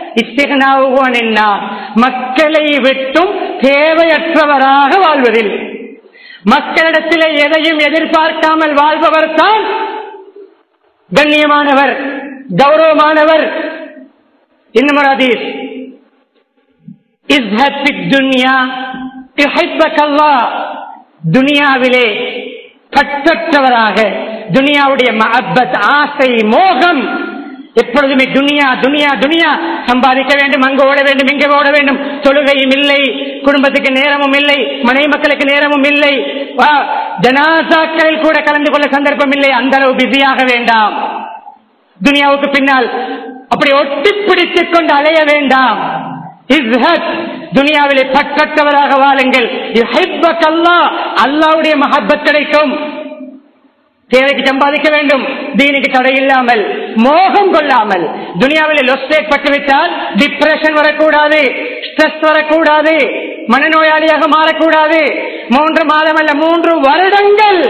மக்களை விட்டும் தேவையற்றவராக வாழ்வதில், மக்களிடத்திலே எதையும் எதிர்பார்க்காமல் வாழ்பவர் தான் கண்ணியமானவர், கௌரவமானவர். இன்னும் ஒரு ஹதீஸ், இஸ்ஹத் ஃபித் துன்யா யுஹிப்பக்கல்லாஹ், துனியாவிலே பற்றற்றவராக, துனியாவுடைய மஹப்பத், ஆசை, மோகம், எப்பொழுதுமே துனியா துனியா துனியா, சம்பாதிக்க வேண்டும், அங்கு ஓட வேண்டும், இங்கே ஓட வேண்டும், தொழுகையும் இல்லை, குடும்பத்துக்கு நேரமும் இல்லை, மனைவி மக்களுக்கு நேரமும் இல்லை, ஜனாசாக்களில் கூட கலந்து கொள்ள சந்தர்ப்பம் இல்லை. அந்த அளவு பிஸியாக வேண்டாம். துனியாவுக்கு பின்னால் அப்படி ஒட்டி பிடித்துக் கொண்டு அலைய வேண்டாம். துனியாவிலே பற்றற்றவராக வாழுங்கள். அல்லாஹ்வுடைய மஹப்பத் கிடைக்கும். தேவைக்கு சம்பாதிக்க வேண்டும், தீனுக்கு தடை இல்லாமல், மோகம் கொள்ளாமல். துனியாவில் லொஸ் ஏற்பட்டுவிட்டால் டிப்ரெஷன் வரக்கூடாது, ஸ்ட்ரெஸ் வரக்கூடாது, மனநோயாளியாக மாறக்கூடாது. 3 மாதம் அல்ல, 3 வருடங்கள்.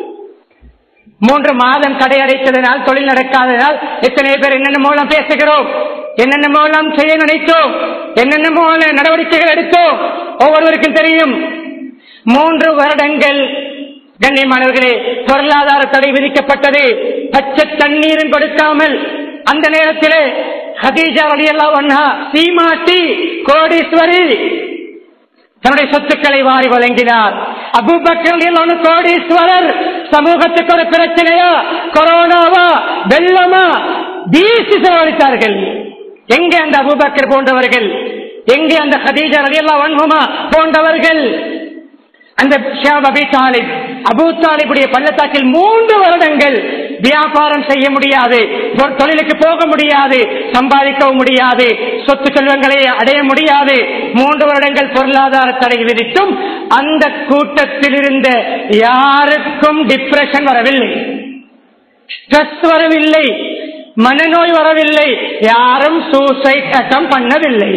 3 மாதம் கடை அடைத்ததனால், தொழில் நடக்காததால் எத்தனை பேர் என்னென்ன மூலம் பேசுகிறோம், என்னென்ன மூலம் செய்ய நினைத்தோம், என்னென்ன மூல நடவடிக்கைகள் எடுத்தோம், ஒவ்வொருவருக்கும் தெரியும். 3 வருடங்கள் கண்ணியமானவர்களே, பொருளாதார தடை விதிக்கப்பட்டது. பச்சை தண்ணீரும் கொடுக்காமல் அந்த நேரத்திலே ஹதீஜா ரலியல்லாஹு அன்ஹா சீமாட்டி கோடீஸ்வரி தன்னுடைய சொத்துக்களை வாரி வழங்கினார். அபூபக்கர் ரலியல்லாஹு அன்ஹு கோடீஸ்வரர். சமூகத்துக்கு ஒரு பிரச்சனையா, கொரோனாவா, வெள்ளமா, வீசி செலவழித்தார்கள். எங்கே அந்த அபூபக்கர் போன்றவர்கள்? எங்கே அந்த ஹதீஜா ரலியல்லாஹு அன்ஹுமா போன்றவர்கள்? அந்த அபூ தாலிபுடைய பள்ளத்தாக்கில் 3 வருடங்கள் வியாபாரம் செய்ய முடியாது, தொழிலுக்கு போக முடியாது, சம்பாதிக்கவும் முடியாது, சொத்து செல்வங்களை அடைய முடியாது. 3 வருடங்கள் பொருளாதார தடை விதித்தும் அந்த கூட்டத்தில் இருந்த யாருக்கும் டிப்ரெஷன் வரவில்லை, ஸ்ட்ரெஸ் வரவில்லை, மனநோய் வரவில்லை, யாரும் சூசைட் அட்டம் பண்ணவில்லை,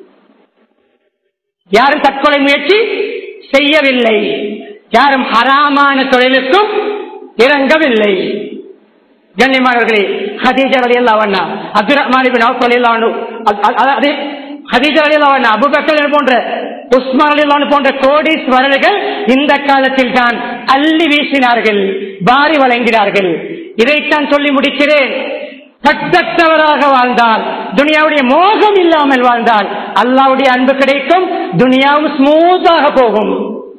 யாரும் தற்கொலை முயற்சி செய்யவில்லை, யாரும் ஹராமான தொழிலுக்கும் இறங்கவில்லை. கண்ணியமானவர்களே, ஹதீஜா ரலியல்லாஹு அன்ஹா, அப்துர் ரஹ்மான் இப்னு அவ்ஃப் ரலியல்லாஹு அன்ஹு, ஹதீஜா ரலியல்லாஹு அன்ஹா, அபூபக்கர் போன்ற, உஸ்மான் ரலியல்லாஹு அன்ஹு போன்ற கோடீஸ்வரர்கள் இந்த காலத்தில் தான் அள்ளி வீசினார்கள், வாரி வழங்கினார்கள். இதைத்தான் சொல்லி முடிக்கிறேன். பற்றற்றவராக வாழ்ந்தால், துனியாவுடைய மோகம் இல்லாமல் வாழ்ந்தால் அல்லாஹ்வுடைய அன்பு கிடைக்கும், துனியாவும் ஸ்மூத்தாக போகும்.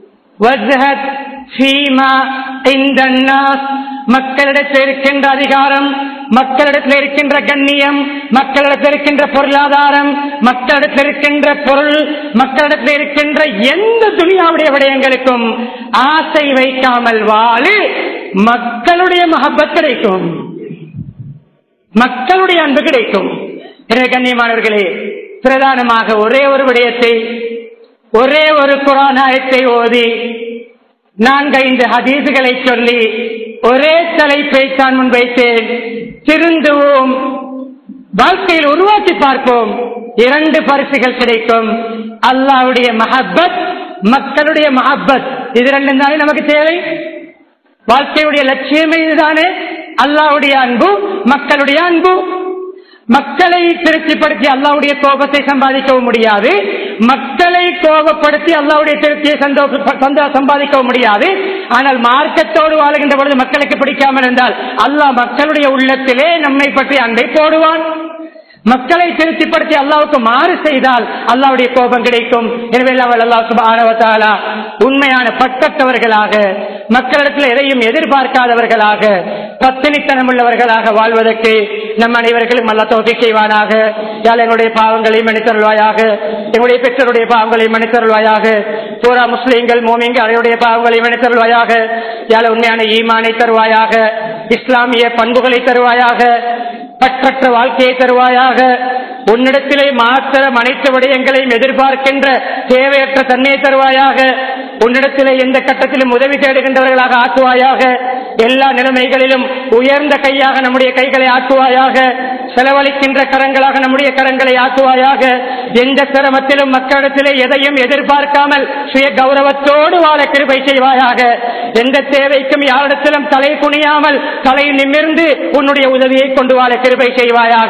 மக்களிடத்தில் இருக்கின்ற அதிகாரம், மக்களிடத்தில் இருக்கின்ற கண்ணியம், மக்களிடத்தில் இருக்கின்ற பொருளாதாரம், மக்களிடத்தில் இருக்கின்ற பொருள், மக்களிடத்தில் இருக்கின்ற எந்த துனியாவுடைய விடயங்களுக்கும் ஆசை வைக்காமல் வாழு, மக்களுடைய மஹப்பத் கிடைக்கும், மக்களுடைய அன்பு கிடைக்கும். எனவே கண்ணியமானவர்களே, பிரதானமாக ஒரே ஒரு விடயத்தை, ஒரே ஒரு குர்ஆன் ஆயத்தை ஓதி 4-5 ஹதீஸ்களை சொல்லி ஒரே தலைப்பை தான் முன்வைத்தேன். திருந்துவோம், வாழ்க்கையில் உருவாக்கி பார்ப்போம். 2 பரிசுகள் கிடைக்கும். அல்லாஹ்வுடைய மஹப்பத், மக்களுடைய மஹப்பத். இது 2 தானே நமக்கு தேவை. வாழ்க்கையுடைய லட்சியமே இதுதானே. அல்லாஹ்வுடைய அன்பு, மக்களுடைய அன்பு. மக்களை திருப்திப்படுத்தி அல்லாஹ்வுடைய கோபத்தை சம்பாதிக்கவும் முடியாது, மக்களை கோபப்படுத்தி அல்லாஹ்வுடைய திருப்தியை சம்பாதிக்கவும் முடியாது. ஆனால் மார்க்கத்தோடு வாழுகின்ற பொழுது மக்களுக்கு பிடிக்காமல் இருந்தால் அல்லாஹ் மக்களுடைய உள்ளத்திலே நம்மை பற்றி அன்பை போடுவான். மக்களை திருப்திப்படுத்தி அல்லாஹ்வுக்கு மாறு செய்தால் அல்லாஹ்வுடைய கோபம் கிடைக்கும். எனவே அல்லாஹ் சுப்ஹானஹு வ தஆலா உண்மையான பற்றற்றவர்களாக, மக்களிடத்தில் எதையும் எதிர்பார்க்காதவர்களாக, பத்தினித்தனம் உள்ளவர்களாக வாழ்வதற்கு நம் அனைவர்களும் அல்லாஹ் தௌஃபீக் செய்வானாக. யாழ் எங்களுடைய பாவங்களை மன்னித்தருள்வாயாக, எங்களுடைய பெற்றோருடைய பாவங்களை மன்னித்தருள்வாயாக, பூரா முஸ்லிம்கள் மோமின்கள் அனைவருடைய பாவங்களை மன்னித்தருள்வாயாக. யாழ் உண்மையான ஈமானை தருவாயாக, இஸ்லாமிய பண்புகளை தருவாயாக, பற்றற்ற வாழ்க்கையை தருவாயாக. உன்னிடத்திலே மாத்திரம் அனைத்து விடயங்களையும் எதிர்பார்க்கின்ற தேவையற்ற தன்மையை தருவாயாக. உன்னிடத்திலே எந்த கட்டத்திலும் உதவி தேடுகின்றவர்களாக ஆக்குவாயாக. எல்லா நிலைமைகளிலும் உயர்ந்த கையாக நம்முடைய கைகளை ஆக்குவாயாக. செலவழிக்கின்ற கரங்களாக நம்முடைய கரங்களை ஆக்குவாயாக. எந்த சிரமத்திலும் மக்களிடத்திலே எதையும் எதிர்பார்க்காமல் சுய கௌரவத்தோடு வாழ கிருபை செய்வாயாக. எந்த தேவைக்கும் யாரிடத்திலும் தலை குனியாமல் தலை நிமிர்ந்து உன்னுடைய உதவியை கொண்டு வாழ கிருபை செய்வாயாக.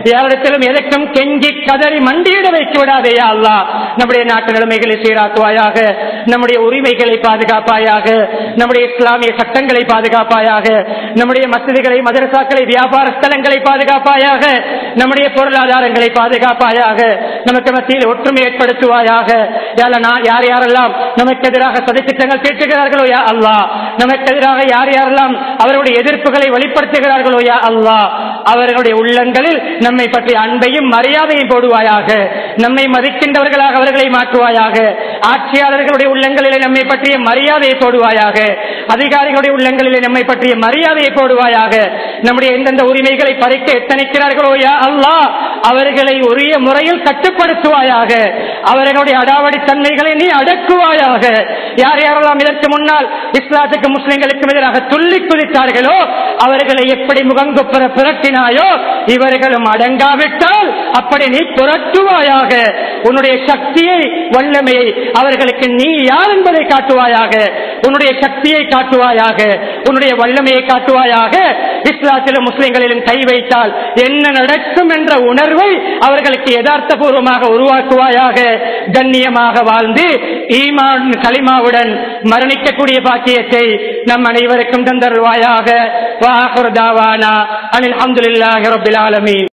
யாரிடத்திலும் எதற்கும் கெஞ்சி கதறி மண்டியிட வைத்து விடாதே யா அல்லாஹ். நம்முடைய நாட்டு நிலைமைகளை சீராக்குவாயாக, நம்முடைய உரிமைகளை பாதுகாப்பாயாக, நம்முடைய இஸ்லாமிய சட்டங்களை பாதுகாப்பாயாக, நம்முடைய மஸ்ஜிதுகளை மதரசாக்களை வியாபார ஸ்தலங்களை பாதுகாப்பாயாக, நம்முடைய பொருளாதாரங்களை பாதுகாப்பாயாக, நமக்கு மத்தியில் ஒற்றுமை ஏற்படுத்துவாயாக. யார் யாரெல்லாம் நமக்கு எதிராக சதித்திட்டங்கள் தீட்டுகிறார்களோ யா அல்லாஹ், நமக்கு எதிராக யார் யாரெல்லாம் அவர்களுடைய எதிர்ப்புகளை வெளிப்படுத்துகிறார்களோ யா அல்லாஹ், அவர்களுடைய உள்ளங்களில் நம்மை பற்றி அன்பையும் மரியாதையும் போடுவாயாக. நம்மை மதிக்கின்றவர்களாக அவர்களை மாற்றுவாயாக. ஆட்சியாளர்களுடைய உள்ளங்களிலே நம்மை பற்றிய மரியாதையை போடுவாயாக. அதிகாரிகளுடைய உள்ளங்களிலே நம்மை பற்றிய மரியாதையை போடுவாயாக. நம்முடைய எந்தெந்த உரிமைகளை பறிக்க எத்தனைக்கிறார்களோ யா அல்லாஹ், அவர்களை உரிய முறையில் கட்டுப்படுத்துவாயாக. அவர்களுடைய அடாவடி தன்மைகளை நீ அடக்குவாயாக. யார் யாரெல்லாம் இதற்கு முன்னால் இஸ்லாத்துக்கு முஸ்லிம்களுக்கு எதிராக துள்ளி குதித்தார்களோ அவர்களை எப்படி முகங்குப்புற புரட்டினாயோ இவர்களும் அடங்காவிட்டால் அப்படி நீ புரட்டுவாயாக. உன்னுடைய சக்தியை வல்லமையை அவர்களுக்கு நீ யார் என்பதை காட்டுவாயாக. உன்னுடைய சக்தியை காட்டுவாயாக, உன்னுடைய வல்லமையை காட்டுவாயாக. இஸ்லாத்திலும் முஸ்லிம்களிலும் கை வைத்தால் என்ன நடக்கும் என்ற உணர்வை அவர்களுக்கு யதார்த்த பூர்வமாக உருவாக்குவாயாக. கண்ணியமாக வாழ்ந்து ஈமான் கலிமாவுடன் மரணிக்கக்கூடிய பாக்கியத்தை நம் அனைவருக்கும் தந்தருவாயாக. வ ஆகிரு தாவானா அனில் ஹம்துலில்லாஹி ரப்பில் ஆலமீன்.